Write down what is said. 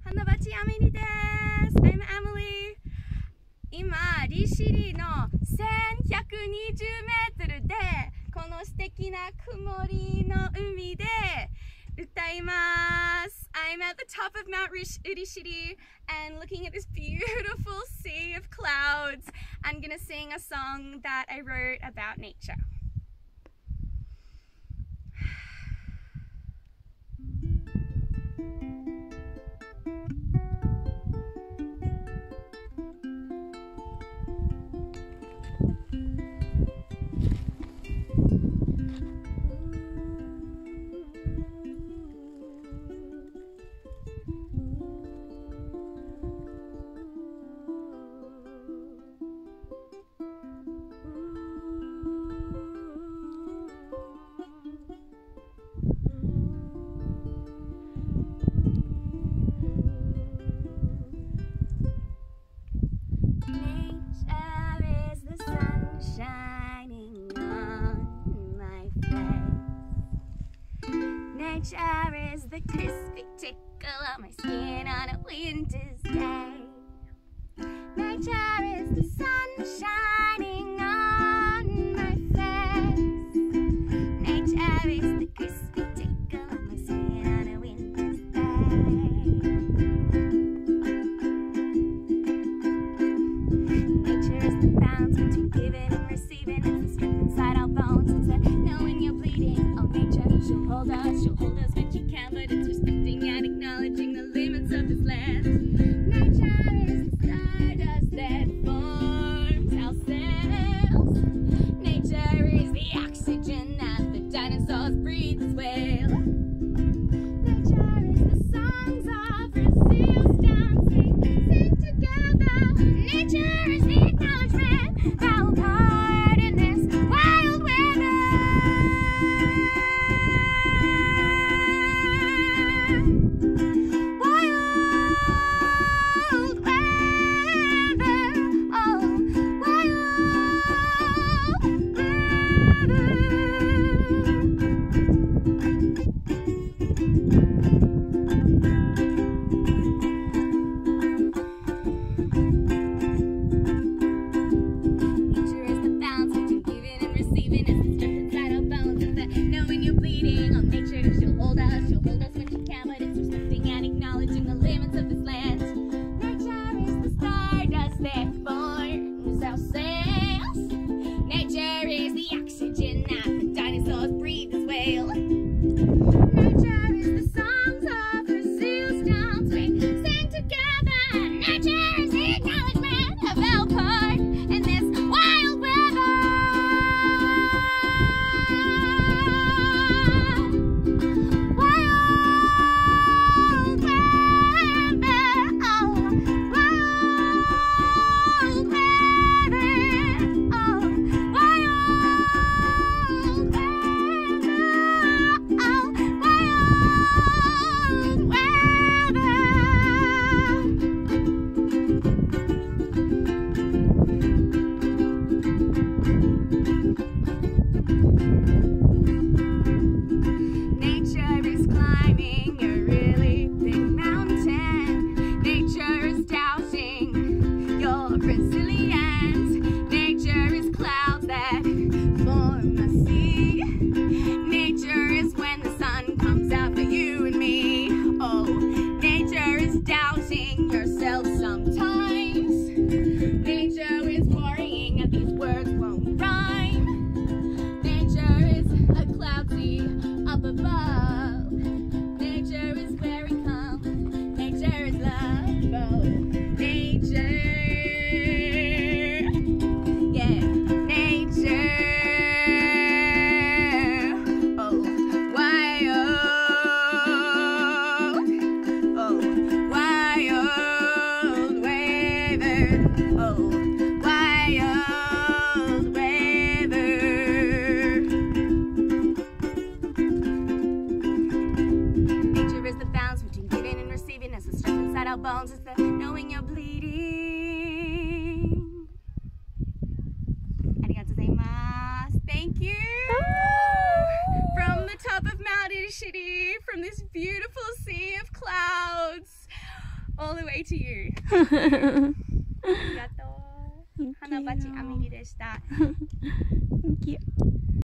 花鉢アメリです。I'm Emily。今、利尻の1120メートルで、この素敵な曇りの海で歌います。I'm at the top of Mount Urishiri and looking at this beautiful sea of clouds. I'm gonna sing a song that I wrote about nature. Nature is the crispy tickle of my skin on a winter's day. Nature is the sun shining on my face. Nature is the crispy tickle of my skin on a winter's day. Nature is the balance between giving and receiving. It's the strength inside our bones. It's the knowing you're bleeding. Oh, nature, she'll hold us when she can, but it's respecting and acknowledging the limits of this land. Nature is the stardust that forms our cells. Nature is the oxygen that the dinosaurs breathe as well. Nature is the songs of Brazil's dancing, sing together. Nature is the acknowledgement that we're part in this wild weather. Bones is the knowing you're bleeding. Arigatou gozaimasu. Thank you. From the top of Mount Urishiri, from this beautiful sea of clouds. all the way to you. ありがとう。花鉢あみりでした。 Thank you.